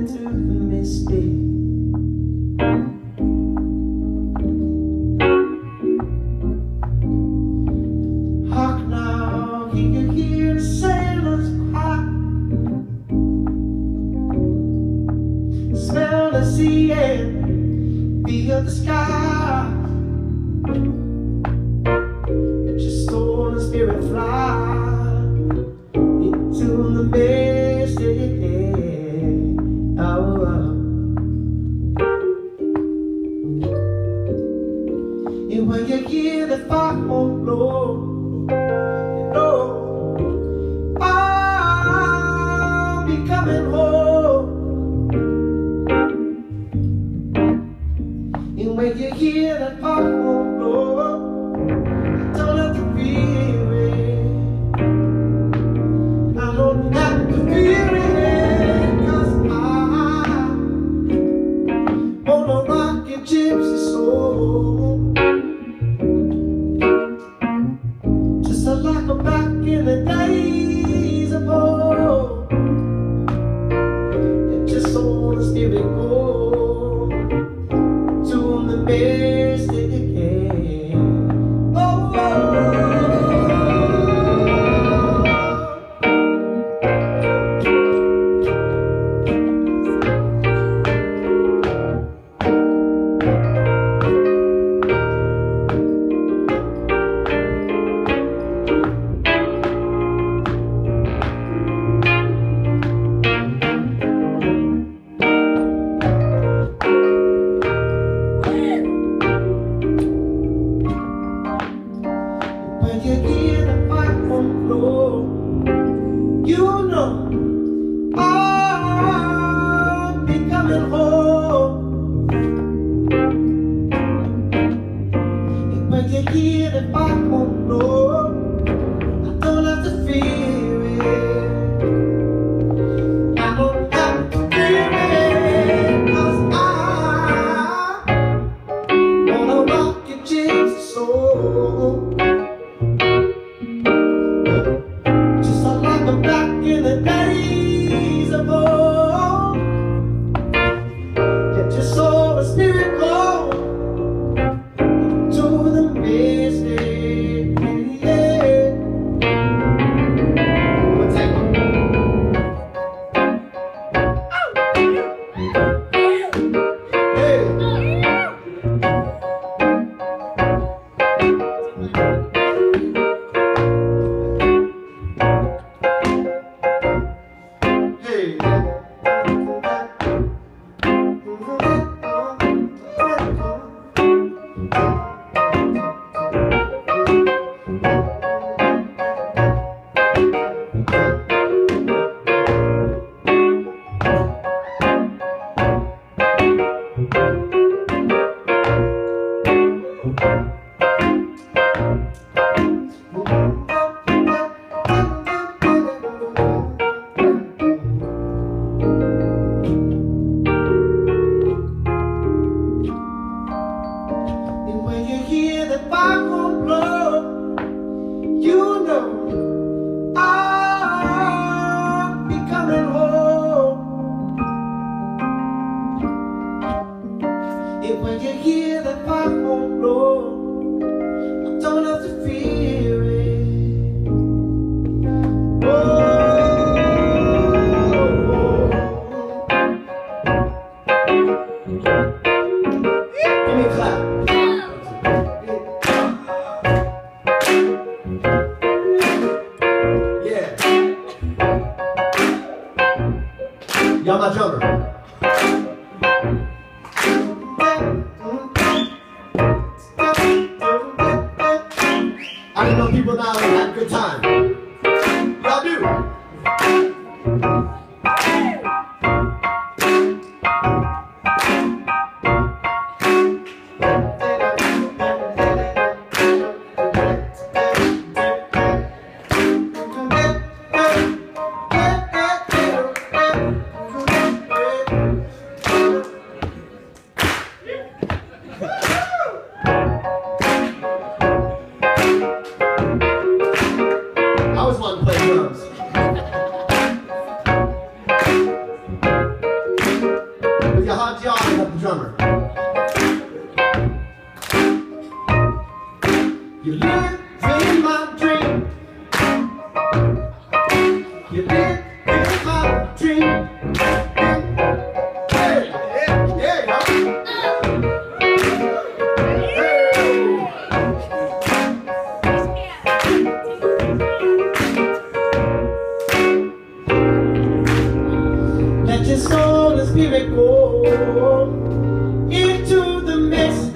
through the misty. Hark now, can you hear the sailors cry? Smell the sea and feel the sky. Let your soul and spirit fly into the mystic. Oh, oh. And when you hear the foghorn blow, you know I'll be coming home. And when you hear that foghorn blow, don't have to fear it. I don't have to fear it, 'cause I wanna rock your gypsy soul, just like back in the days of old. Let your soul and spirit go to the mystic. Oh, when you hear the foghorn blow, you know I'll be coming home. And when you hear the foghorn blow, I don't have to fear it. I don't have to fear it, 'cause I wanna rock your gypsy soul, back in the days of old. Let your soul and spirit go to the mystic. Yeah. We'll take one. Hey. And when you hear the foghorn blow, you know I'll be coming home. And when you hear the foghorn blow, I don't have to fear it. Oh. Give me a clap. Y'all my drummer. I know people now have a good time. Y'all do. drummer. You live in my dream. You live in my dream. Hey, yeah, yeah. Let your soul and spirit go into the mist.